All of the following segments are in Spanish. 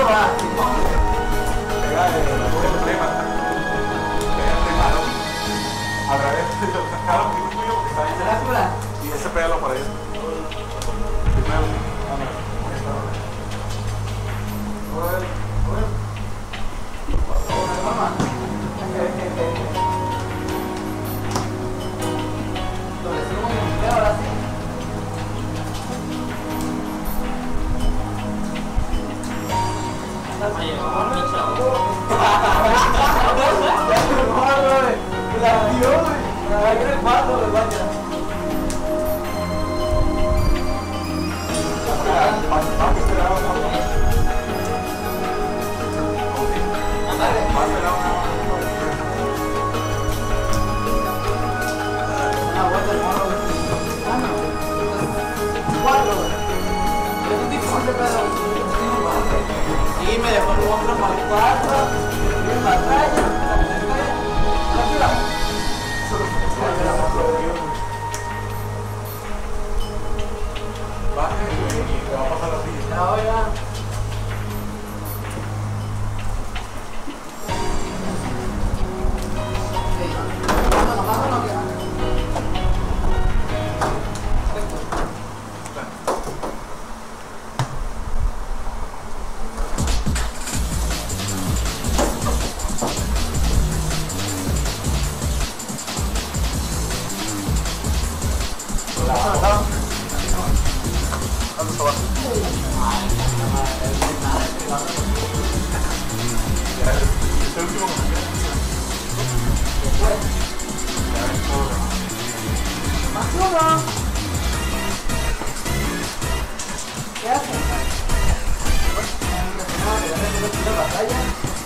va. Pega el tema. Pega el tema, ¿no? Al revés, cada un tuyo que está ahí. Y ese pégalo por ahí. Primero. Y me dejó el otro para el 4, en batalla, Baje y te va a pasar así. no, ya. Este último ¿Qué haces? La batalla,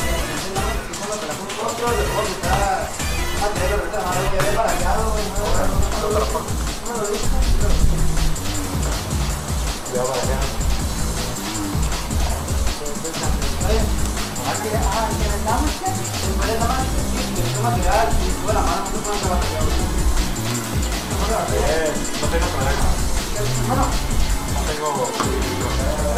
no tengo problema. No tengo...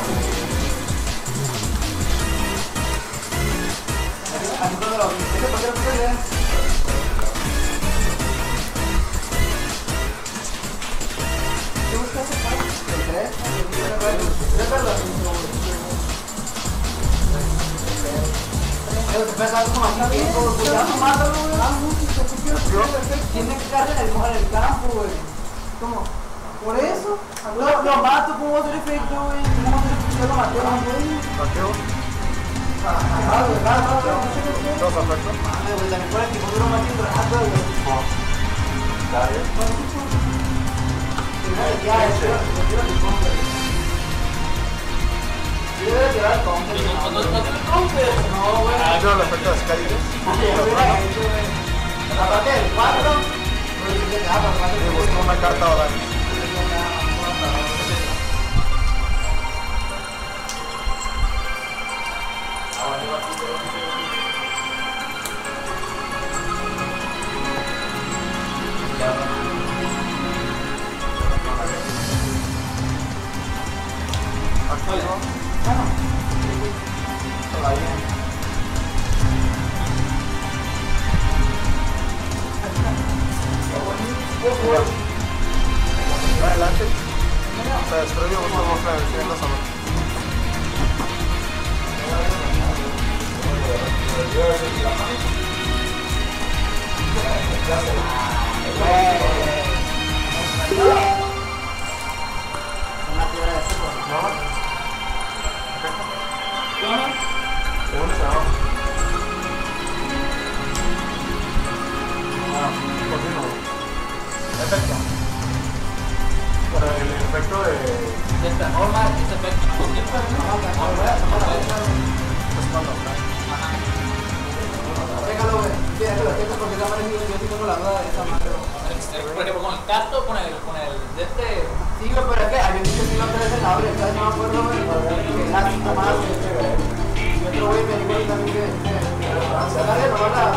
Tiene que estar en el campo, güey. ¿Cómo? Por eso, lo mato, ¿cómo va a hacer efecto, güey? ¿Cómo va a hacer efecto? Yo lo maté, güey. ¿Mateo? Dos afectos. Madre, güey, también por aquí, porque lo maté un rato, güey. Dale. Ya, yo quiero que compre. Yo debo llevar el compre. No, güey. ¿No el efecto de las calles? La parte del 4, Me busco una carta ahora. Adelante. O sea, espero que vos estamos viendo solo. una piedra de fuego. ¿Dónde se va? Continuo. Efecto. Para el efecto de... Esta norma, este efecto. Déjalo, güey. Déjalo, porque está parecido. Yo tengo la duda de esa madre. Por ejemplo, con el casto, con el de este. Sí, güey, pero es que había dicho que iba a traer el abre, entonces no me acuerdo, güey, que la cita más. Y otro güey me dijo también que se agarre nomás la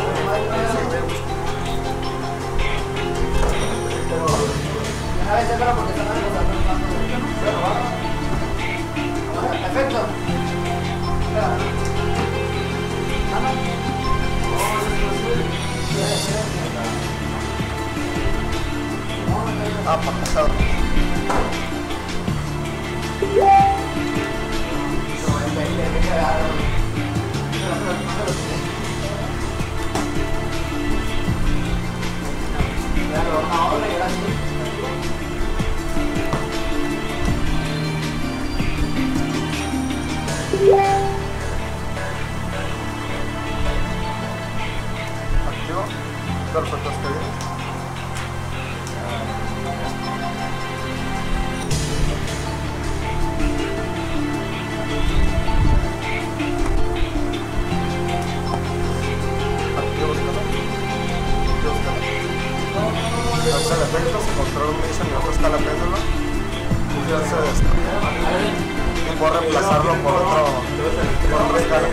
una vez pero porque están algo perfecto. Ah, por pasado. Activo. Perfecto, está bien. Hace el efecto, se controla un mix en la otra escala péndulo y ya se destruye y puedo reemplazarlo por otra escala.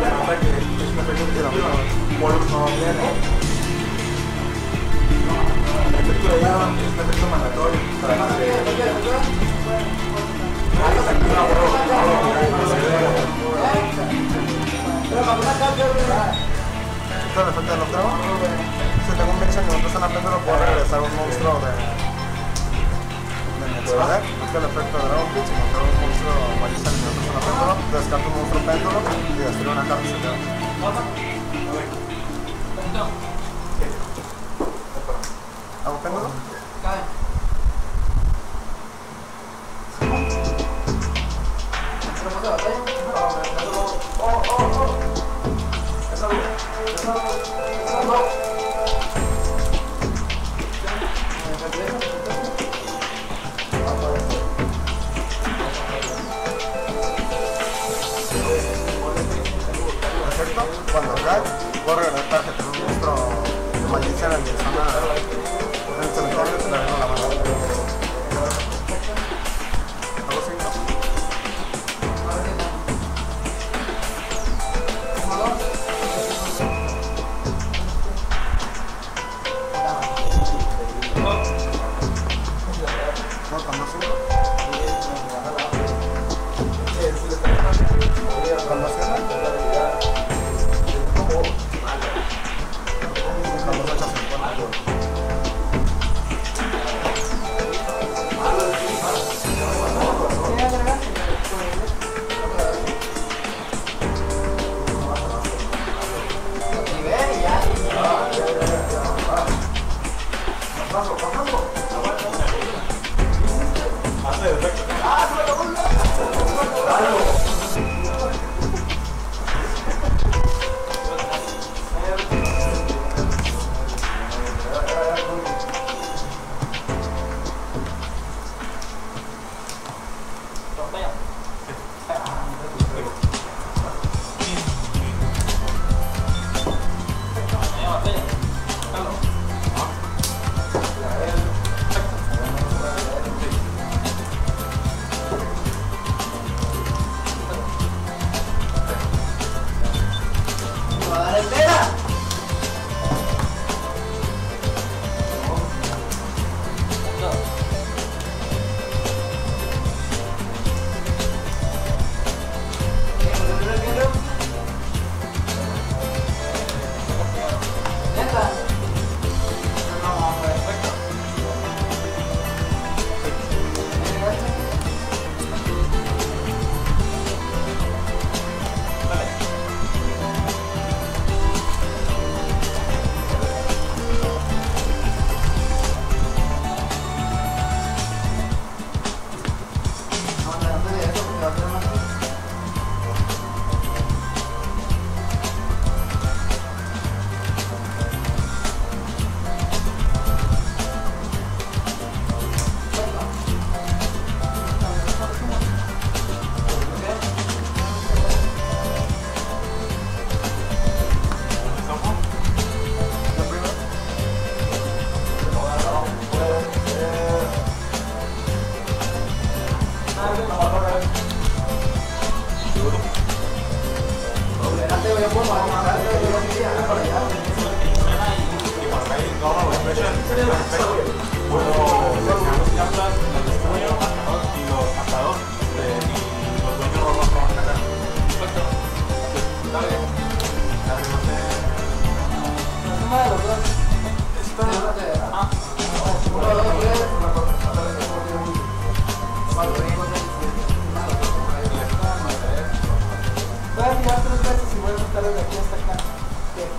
El efecto de llave es un efecto mandatorio para que se activa ¿Esto es el efecto del octavo? Si tengo un mix en la otra escala péndulo puedo regresar un monstruo de Netsueder. Este es el efecto de Dragon Pitch. Si encontrar un monstruo Magician en la otra escala péndulo, descarto un monstruo péndulo y destruyo una carta y se queda. ¿Hago péndulo? Perfecto. Cuando cae, puedo regresar que tengo un monstruo de Magician en mi zona en el cementerio y se le vengo la mano. Hago 5.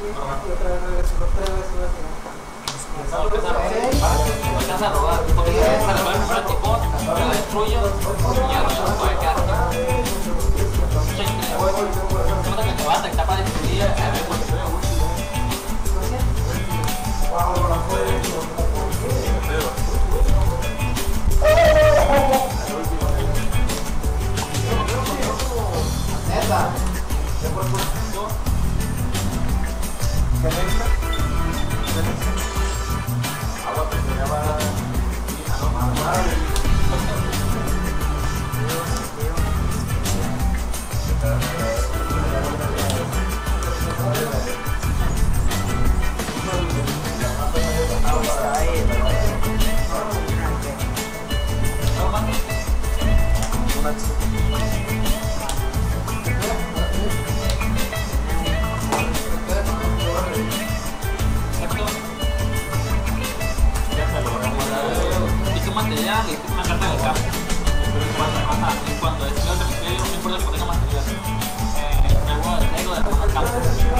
y otra vez regreso, los 3 veces voy a tirar. Vas a robar, porque vas a robar el primer tifón, lo destruyo y ya no se puede quedar. Que te vas a estar para destruir a ver cuando se vea último. Neta. ¿Qué necesita? Agua que se llama... Material y una carta del campo. Y cuando es el cementerio, no importa que no tenga material. Algo de la campo.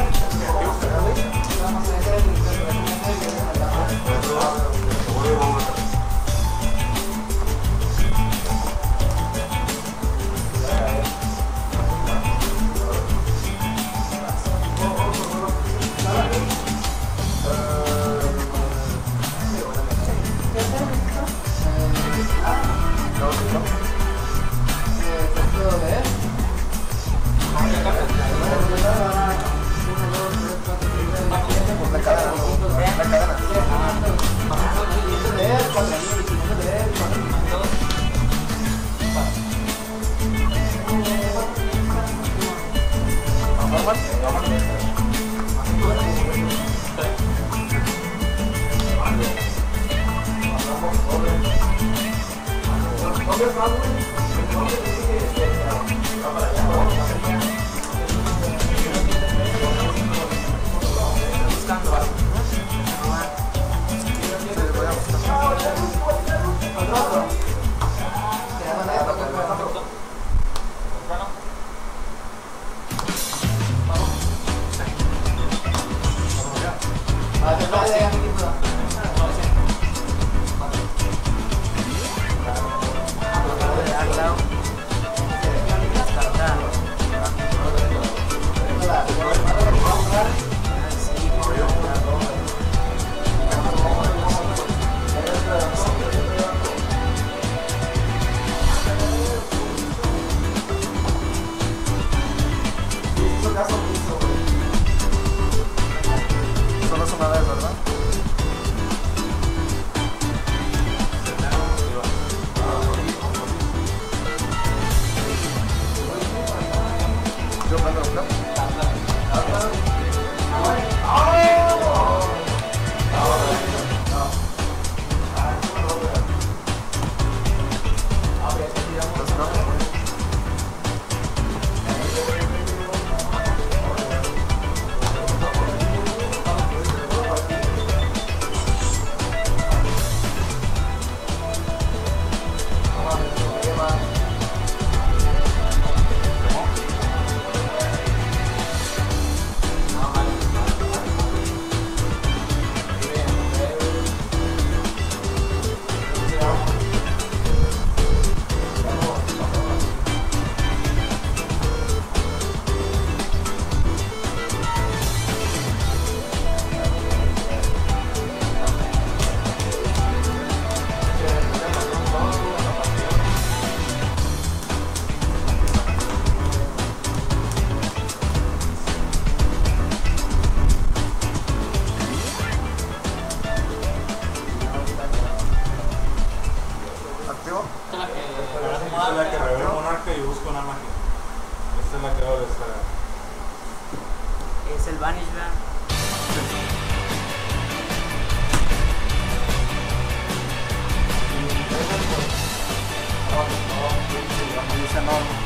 Esta es la que reveló Monarca y busca una magia. Esta es la que va a descargar. Es el Vanish, ¿verdad? Dice no.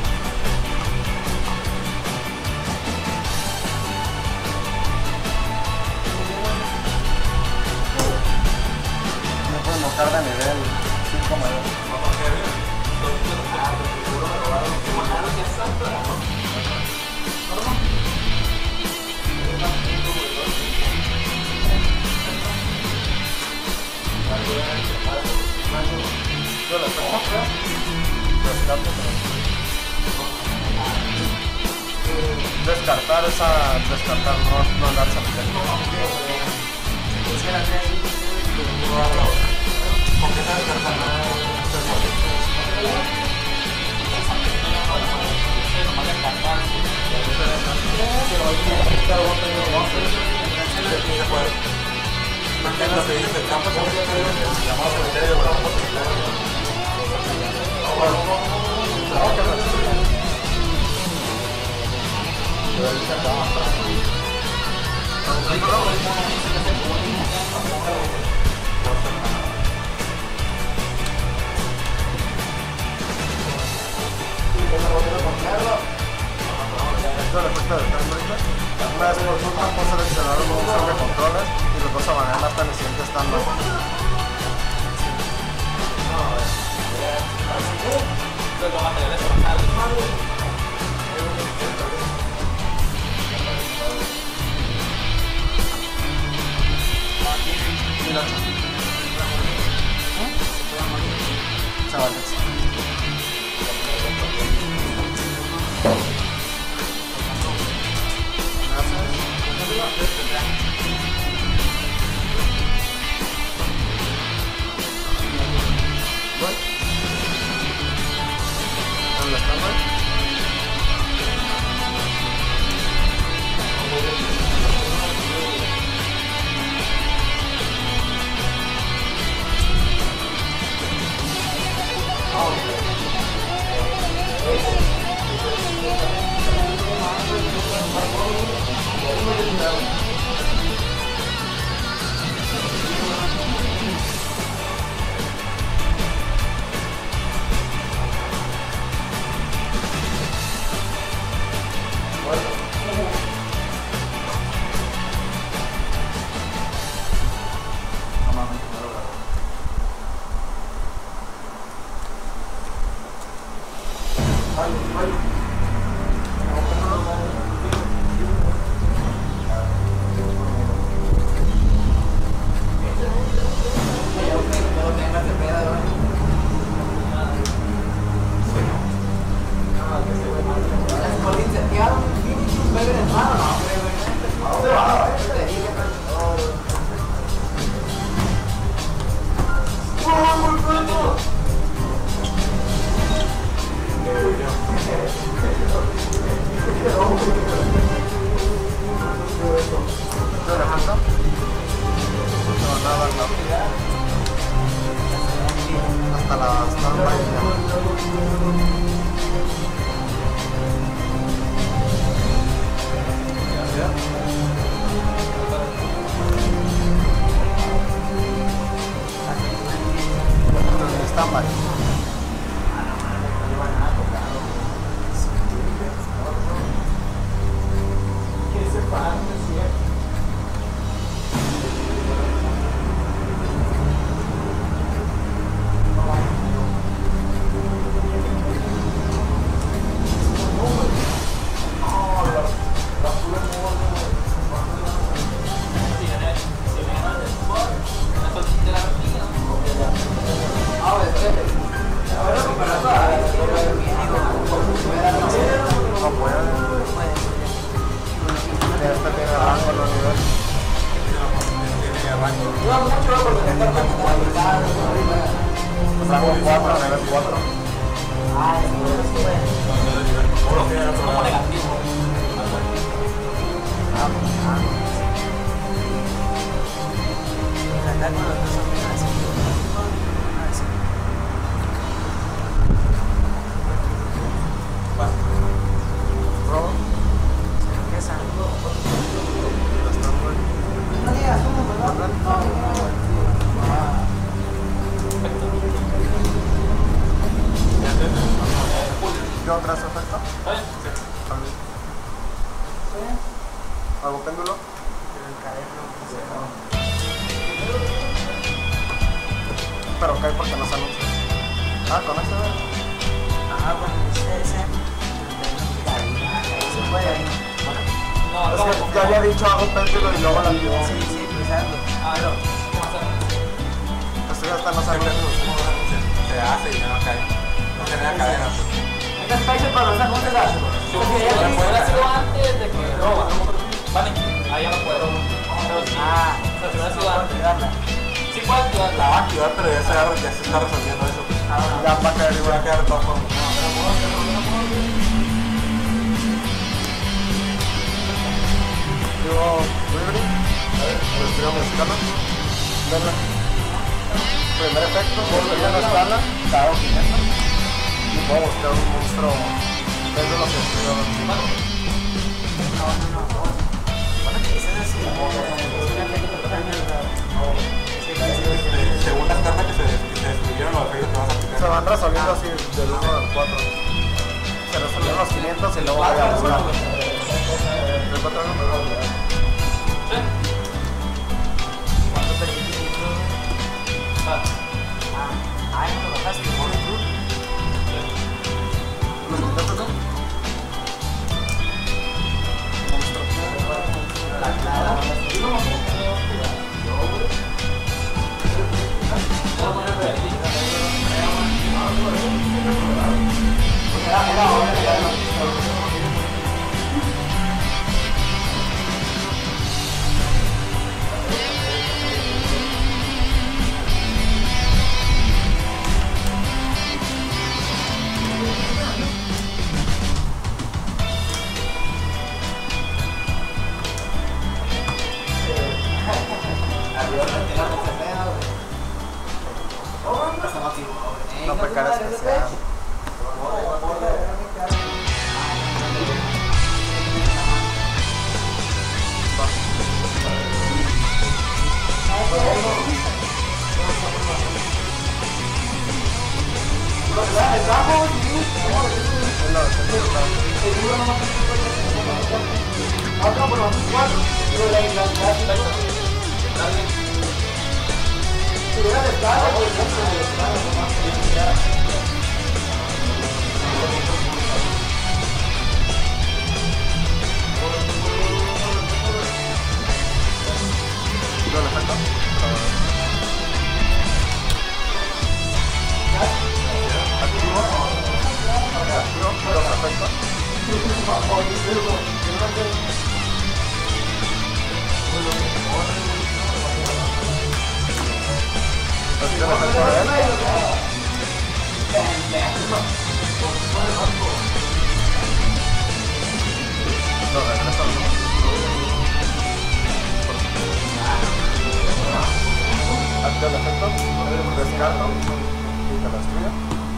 No puedo notar de nivel 5 más. descartar no andarse a meter. ¿Por qué estás descartando? Lo que dice el campo es que llamamos cementerio, Esto le cuesta de ahorita. Una vez por turno puedo seleccionar un usuario de controles y los dos a manejar hasta el siguiente estándar. Chavales. ¿Dónde estamos? Hasta la stand-by. Rango 4, nivel 4. Como negativo. ¿Qué otras efecto? ¿Algo péndulo? Pero cae porque no se anuncia. Ah, con eso. ese. Se puede ahí. No, Es que ya había dicho hago péndulo y luego la activo. Sí, exacto. pero, ¿cómo hacer? Esto ya está en los anuncios. Se hace y ya no cae. No genera cadenas. Este es para los ajustes. Si hubiera sido antes de roba. Vale, ahí ya no puedo. Pero sí, pero si vas a ayudarla. Sí puedes ayudarla. La va a activar, pero ya se está resolviendo eso. Ya va a caer Va a quedar de todas formas. Yo, Riveting, el estilo mexicano. Verla. Primer efecto, volvería a la escala, dado 500. Y puedo buscar un monstruo desde los estudios. Según las cartas que se destruyeron, los efectos que vas a aplicar. Se van resolviendo así del 1 al 4. Se resolvieron los 500 y luego voy a buscar. ¿El 4 no me va a olvidar? ¿Cuánto te dijiste? Ay, no lo bajaste. ¿Los 500 no? No fue cara especial. Activo el efecto, descarto y te lo destruyo.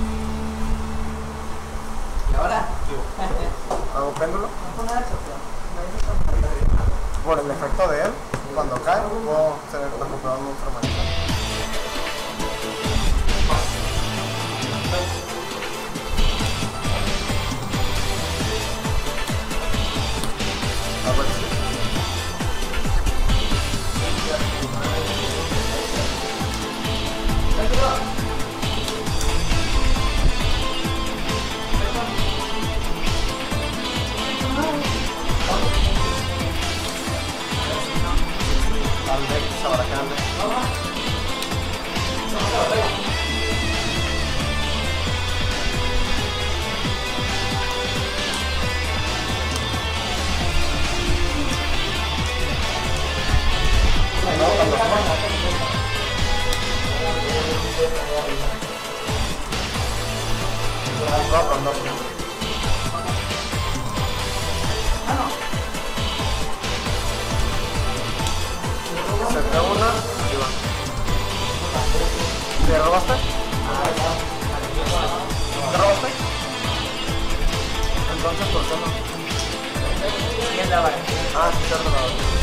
¿Y ahora? Hago péndulo. Por el efecto de él, cuando cae, puedo recuperar un monstruo más. A ver si. Al deck, sabrá que ande. Se te una y va. ¿Te robaste? ¿Te robaste? Entonces, ¿por qué no? ¿Quién la va? Ah, sí, te robaste.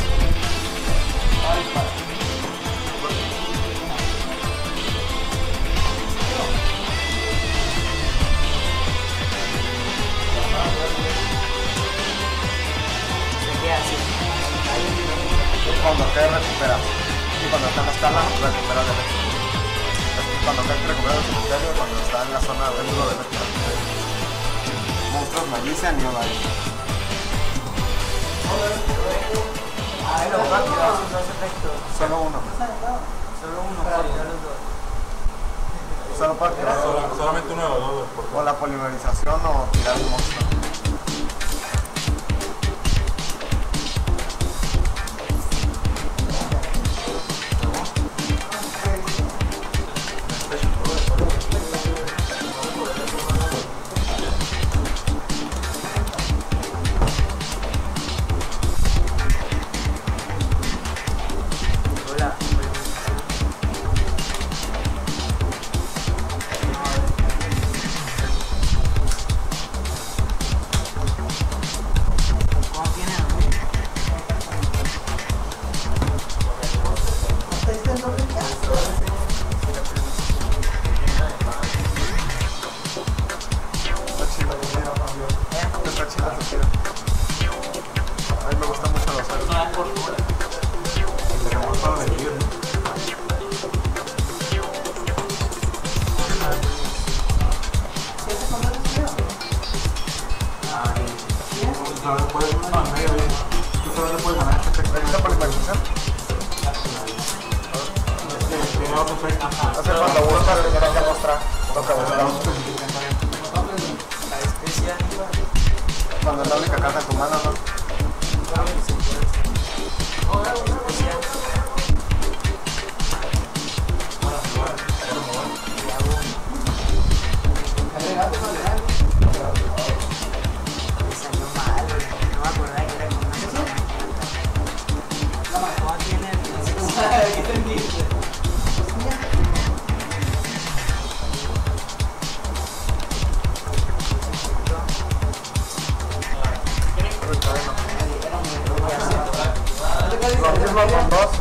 Cuando cae recuperas y cuando está en la escala recuperas el éxito. Cuando cae recuperas el cementerio, cuando está en la zona de duro de éxito. Monstruos Magician y Ola. Solo uno. Solo para tirar. Solamente uno de los dos. O la polimerización o tirar un monstruo. sabes, puedes, no, en medio bien. Tú sabes, puedes ganar este efecto. ¿Está por imaginación? Tiene otro efecto. Hace cuando uno para que tenga que mostrar. Toca buscar. Cuando es la única carta en tu mano, ¿no? Lo mismo con dos.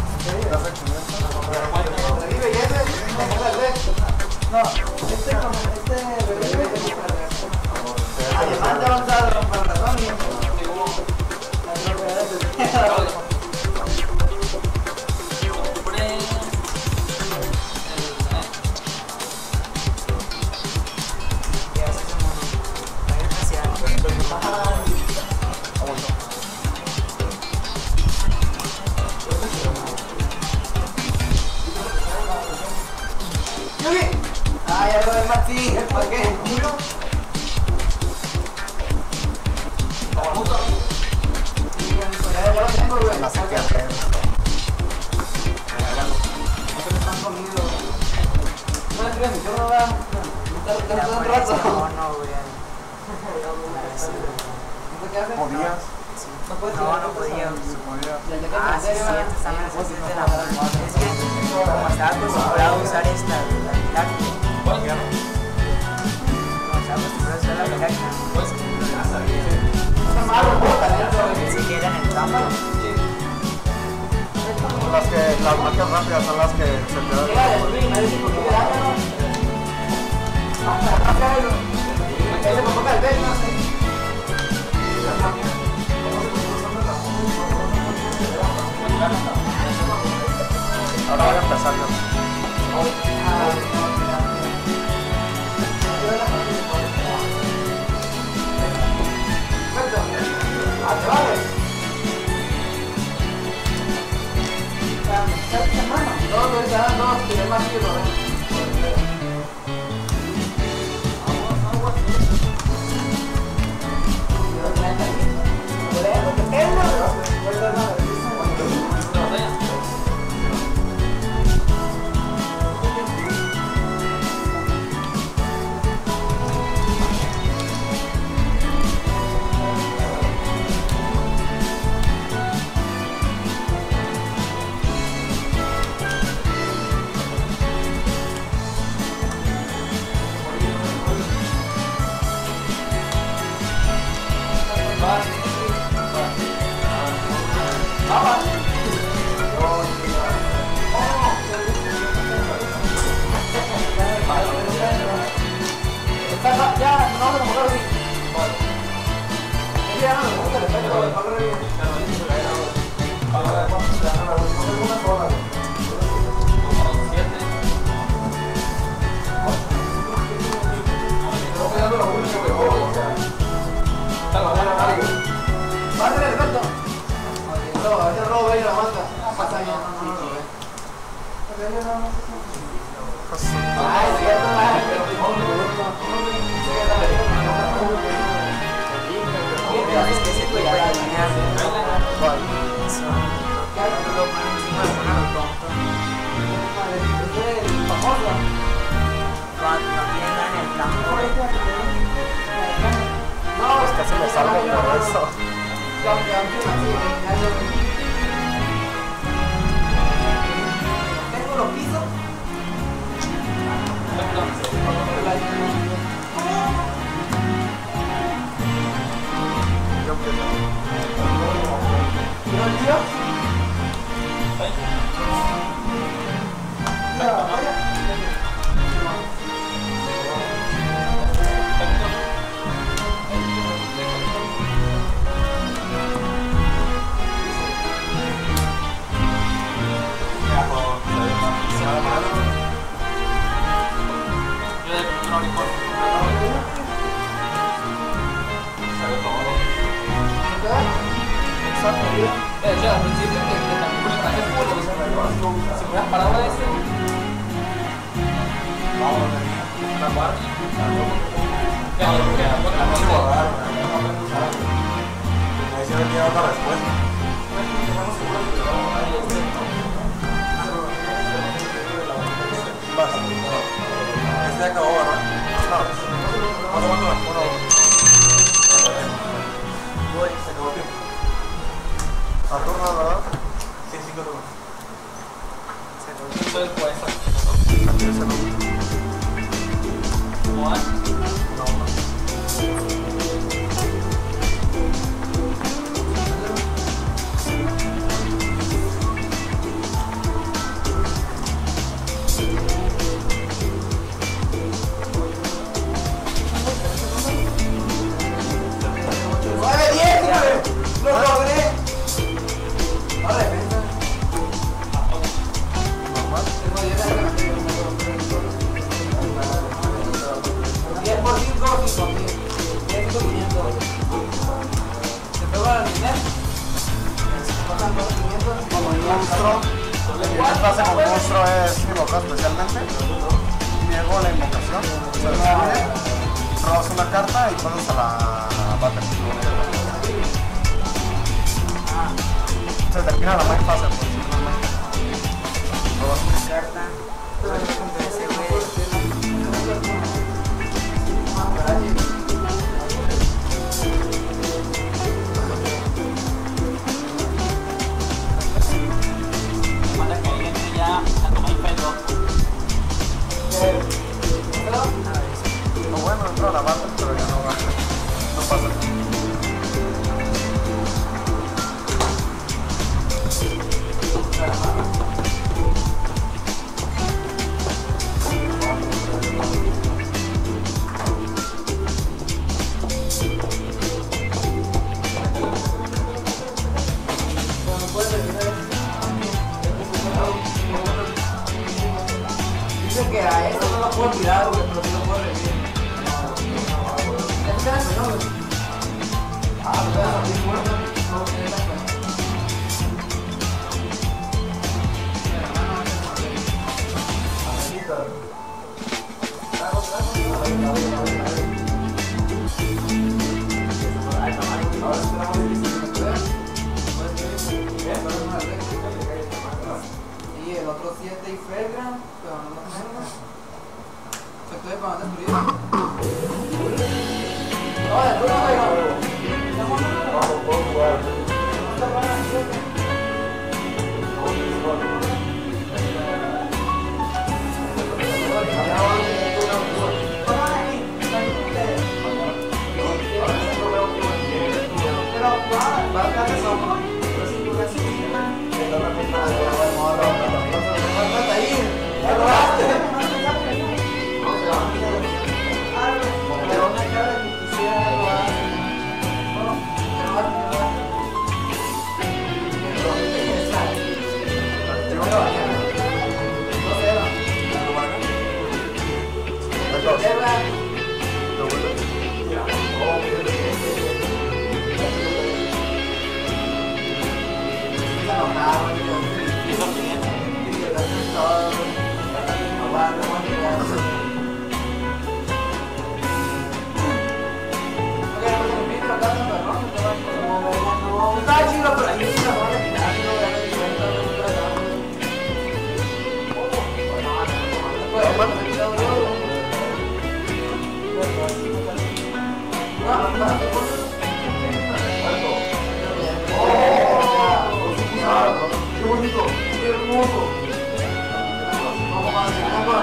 No, este además de avanzado por razón y ya lo de Martín, ¿para qué? Ya lo tengo, güey. No sé qué hacer. Están comiendo. No le creas, yo no va a estar un rato. No, güey. ¿Qué haces? ¿Podías? No puedes No, no podía. Podía. Ah, sí, sí, también es así de la mano. Es que como estaba acostumbrado a usar esta, la táctica. ¿Cuál? Como estaba acostumbrado a usar la táctica. Pues, Está malo, Pensé que era en el campo. Las marcas rápidas son las que se te dan. llega el swing, me dice, ¿por qué te daño? Ese me toca el pecho, no sé. Ahora voy a empezar yo. Ya, no vamos a mojar bien. Ya, no, me gusta el efecto de correr bien. Una sola. Pásale el efecto. No, ese robo ahí lo aguanta. Pasa bien, no lo ve. Ay, sí, ya Es que ese güey ya la tenía. ¿Cuál? Lo ponen encima de una rotonda. Cuando llegan en el campo. no, Es que se me salgo por eso. tengo los pisos. Yo empiezo. ¿Y los tíos? yo de primero uniforme. ¿Sabes todo? Exacto. De hecho, al principio que también con el traje de polo, si hubieras parado a ese, la guardia, que Ahí sí venía otra respuesta. Este acabó, ¿verdad? No. ¿Cuánto? Se acabó el tiempo. A turno, ¿verdad? Sí, 5 turnos. fue el puesto. Ese no. ¿Cómo vas? No, no. ¡Lo logré! Ahora defensa. Normal. Tengo 10 por 5, 5.000. 10 por 500. ¿Se pega al final? ¿Pasan por 500? Como el monstruo, la siguiente fase con monstruo es invocar especialmente. Niego la invocación, se destruye, robas una carta y pasas a la battle. Se termina la main fase, por decirlo así. Robas una Carta. Ese güey. Me manda que ahí entre ya a tomar el pelo. No, bueno, entro a la battle, pero ya no va. No pasa nada. Dice que a esto no lo puedo tirar, güey, pero sí lo puedo revivir. ¿Este es el güey? Ah, pues a abrir puertas. No, tiene la cuenta. Y el otro 7 y Fergan, pero no lo tengo. Efecto de cuando destruido. No, de turno, ¡Qué bonito! ¡Qué hermoso! Vamos a hacer algo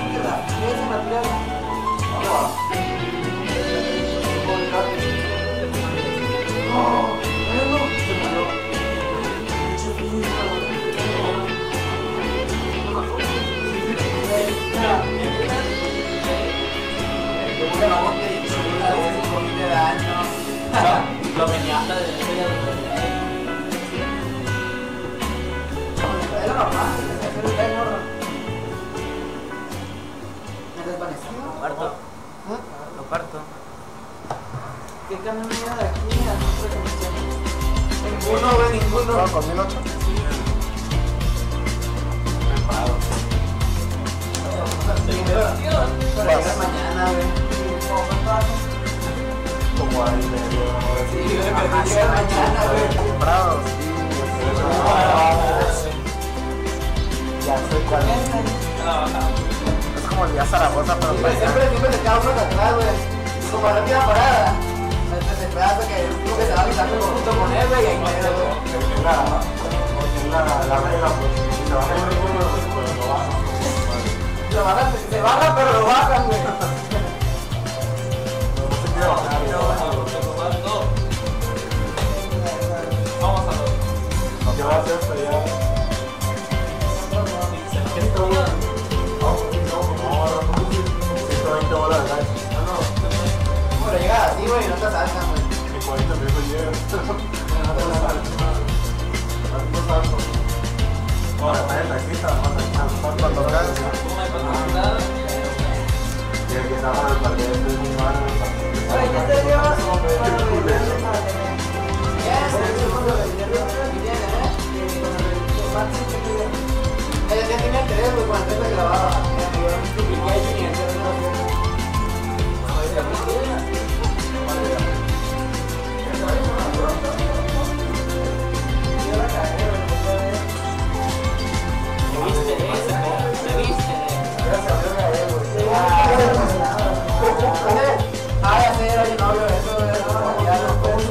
Lo meneaste de ese día. era normal, hacer el daño. ¿Me desvaneció? Parto. Lo parto. ¿Qué camino viene de aquí a nuestra comisión? Ninguno, güey, ninguno. No, con 1008. Pero llega mañana, güey. Como ahí medio. Sí, güey, pero llega mañana, güey. Bravo, sí. Ya sé cuál es. Es como el día Zaragoza, pero para allá. Siempre se queda uno de atrás, güey. Como la última parada. Se espera hasta que uno que se va a avisar junto con él, güey, y ahí me güey. La regla, pues, si se baja el ritmo, pues lo baja. Se baja, pero lo bajan, güey. No se quiere bajar. Vamos a ver. ¿Qué va a hacer hasta allá? Pero llega así, güey, y no te asaltan, güey. Y 40 minutos llega. Ahora está el taxista, Cuando veas. y el que estaba en el parque es muy malo. Oye, ¿qué te dio? Ella ya tenía interés, güey, cuando antes se grababa. Yo dupliqué y ni entero no lo ya sé, era mi novio, eso ya no puedo.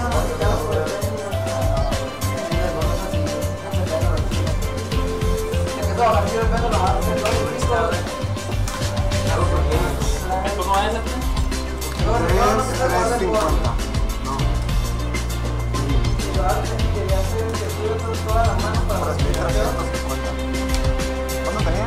¿Esto no es este? 350. No. Por así, 350. ¿Cuánto tenía?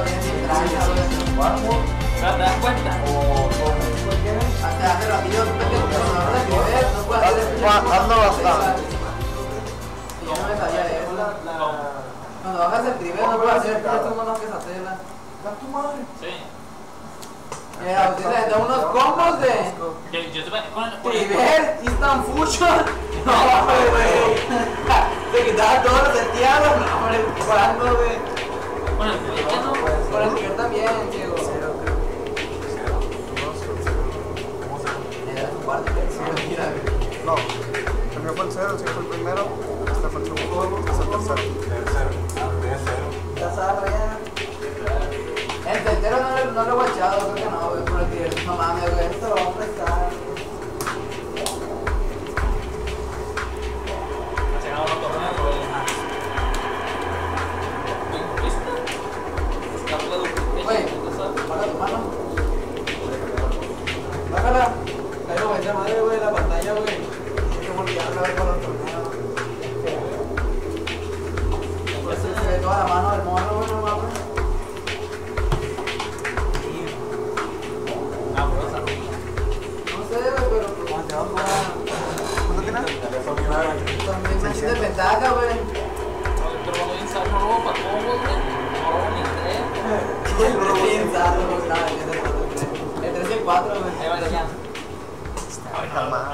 ¿Te das cuenta? Hasta hace ratillo supe que cuando vas a escribir no puedes hacer Ando bastante. y yo no me sabía de eso. Cuando bajas el escribir no puedes hacer esto unos que satela. Sí. Mira, ustedes dan unos combos de Yo te con el Triver, Instant Fusion. No, güey. Se quitaba todos los seteados, no, hombre, jugando, güey. Con el no. Con el Triver también, ciego. No. El mío fue el 0, el 100 fue el primero. Este fue el segundo. Este es el tercero. Ya sabes, ya. El tercero no lo he guachado, creo que no, güey, pero el Triver, no mames, güey, esto lo vamos a prestar. Llegamos a torneo, güey. ¿Viste? Escapula Güey, baja tu mano. Bájala. Ahí lo esa madre, güey, la pantalla, güey. Hay que voltearla a ver con los torneos. Pues se ve toda la mano del morro, güey, no mames. No sé, güey, pero pues cuando te vas a jugar. ¿Cuánto tiene? También me de ventaja, güey. Pero cuando iniciar no robo para todos, güey. No robo ni 3. El 3 y el 4, güey. Ahí va ya. Calma.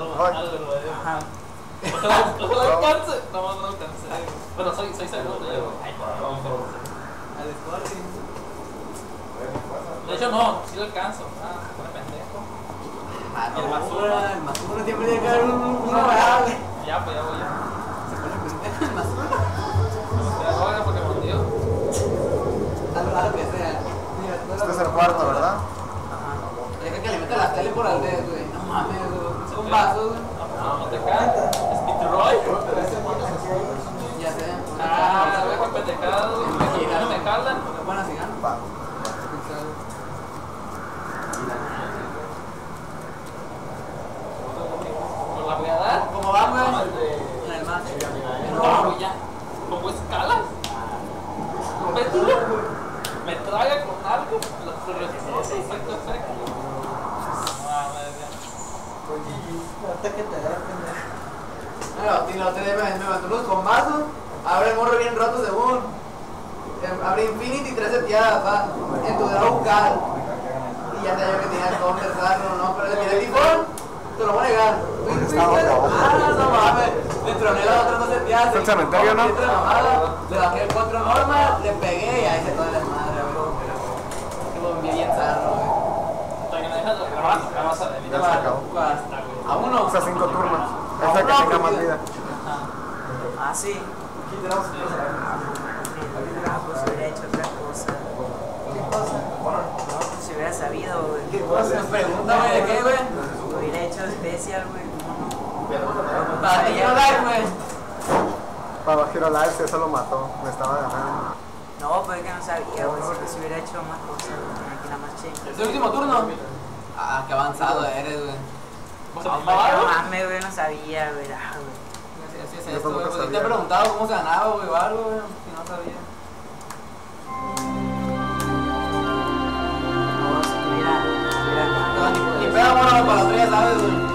No lo alcance. No lo alcance. Pero soy segundo, güey. Al Sporting. De hecho, no, sí lo alcanzo. Ah, se pone pendejo. El más uno siempre tiene que haber uno variable. Ya, pues ya voy ya. Se pone pendejo el más uno. Te hago algo porque me hundió. A lo que sea. Este es el cuarto, ¿verdad? Deja que le meta la tele por al dedo, güey. No mames, güey. Con vasos, güey. No te caes. Speedroy. Ya sé. Ah, güey, con pendejado. No me jalan. ¿Qué buena cigana? Va. Pues la voy a dar. ¿Cómo va, güey? En el match. No, ya. Pongo escalas. Pétulo. Me traga con algo. Perfecto. Ahorita que te da pendejo. No, te me mandó unos combazos. Abre el morro bien roto según. Abre Infinity 3 seteadas, va. En tu draw cal. Y ya sabía que tenía que conversarlo, ¿no? Pero le tiré el tifón. Te lo voy a negar. No mames. Me troné la ya Fue el cementerio, ¿no? Le bajé el 4 normal, le pegué y ahí se toda la madre, güey. Estuvo bien zarro, güey. Hasta que no dejas de grabar, la vas a Ya se acabó. A uno. Usa 5 turnos. Es la que tenga más vida. Ah, sí. Pues hubiera hecho otra cosa. ¿Qué cosa? No, pues si hubiera sabido, güey. ¿Qué cosa? Me pregunta, güey, ¿de qué, güey? Hubiera hecho especial, güey. Para que yo like, güey. Para Hero Live, si eso lo mató. Me estaba ganando. No, pues es que no sabía, güey. Si hubiera hecho más cosas, güey. Tenía que ir a más chingas. ¿Es el último turno? Ah, qué avanzado eres, güey. ¿Vos No, te pues, algo? no mames, güey. No sabía, güey. Ah, güey. Así es Yo esto, tampoco güey. Pues, sabía. te he preguntado cómo se ganaba, güey, o algo, güey. Si no sabía. No, si hubiera Ni pedo, bueno, para la otra ya sabes, güey.